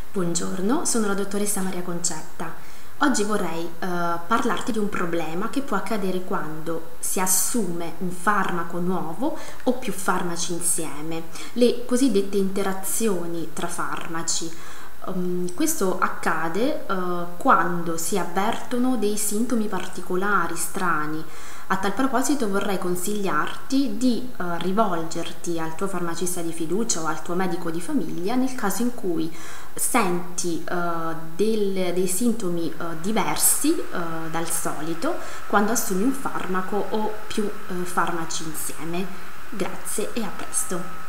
Buongiorno, sono la dottoressa Maria Concetta. Oggi vorrei parlarti di un problema che può accadere quando si assume un farmaco nuovo o più farmaci insieme, le cosiddette interazioni tra farmaci. Questo accade quando si avvertono dei sintomi particolari, strani. A tal proposito vorrei consigliarti di rivolgerti al tuo farmacista di fiducia o al tuo medico di famiglia nel caso in cui senti dei sintomi diversi dal solito quando assumi un farmaco o più farmaci insieme. Grazie e a presto.